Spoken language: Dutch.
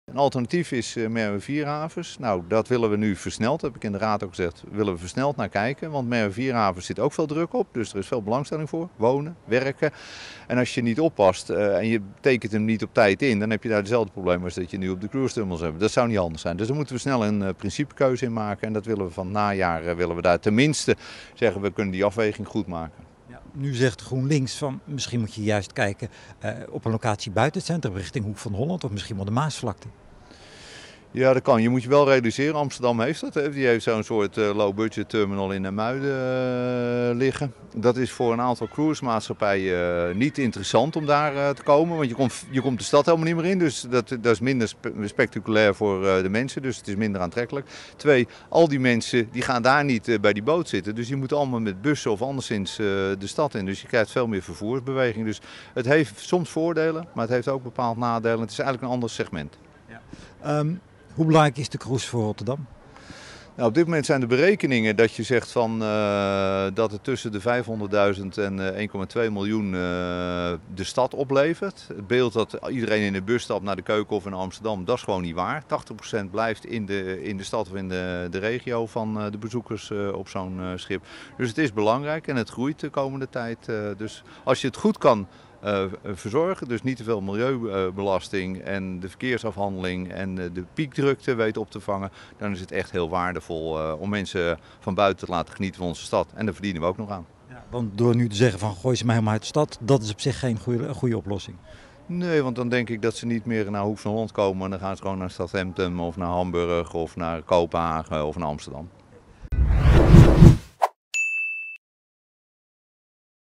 Een alternatief is Merwe-Vierhavens. Nou, dat willen we nu versneld, heb ik in de raad ook gezegd, willen we versneld naar kijken. Want Merwe-Vierhavens zit ook veel druk op, dus er is veel belangstelling voor. Wonen, werken. En als je niet oppast en je tekent hem niet op tijd in, dan heb je daar dezelfde probleem als dat je nu op de cruise terminals hebt. Dat zou niet handig zijn. Dus daar moeten we snel een principekeuze in maken. En dat willen we van het najaar, willen we daar tenminste zeggen, we kunnen die afweging goed maken. Ja, nu zegt GroenLinks van misschien moet je juist kijken op een locatie buiten het centrum richting Hoek van Holland of misschien wel de Maasvlakte. Ja, dat kan. Je moet je wel realiseren, Amsterdam heeft dat. Die heeft zo'n soort low-budget terminal in Muiden liggen. Dat is voor een aantal cruisemaatschappijen niet interessant om daar te komen. Want je komt de stad helemaal niet meer in. Dus dat is minder spectaculair voor de mensen. Dus het is minder aantrekkelijk. 2, al die mensen die gaan daar niet bij die boot zitten. Dus die moeten allemaal met bussen of anderszins de stad in. Dus je krijgt veel meer vervoersbeweging. Dus het heeft soms voordelen, maar het heeft ook bepaald nadelen. Het is eigenlijk een ander segment. Ja. Hoe belangrijk is de cruise voor Rotterdam? Nou, op dit moment zijn de berekeningen dat je zegt van, dat het tussen de 500.000 en 1,2 miljoen de stad oplevert. Het beeld dat iedereen in de bus stapt naar de Keukenhof in Amsterdam, dat is gewoon niet waar. 80% blijft in de stad of in de regio van de bezoekers op zo'n schip. Dus het is belangrijk en het groeit de komende tijd. Dus als je het goed kan verzorgen, dus niet te veel milieubelasting en de verkeersafhandeling en de piekdrukte weten op te vangen, dan is het echt heel waardevol om mensen van buiten te laten genieten van onze stad. En daar verdienen we ook nog aan. Ja, want door nu te zeggen van gooi ze maar helemaal uit de stad, dat is op zich geen goede oplossing. Nee, want dan denk ik dat ze niet meer naar Hoek van Holland komen en dan gaan ze gewoon naar Southampton of naar Hamburg of naar Kopenhagen of naar Amsterdam.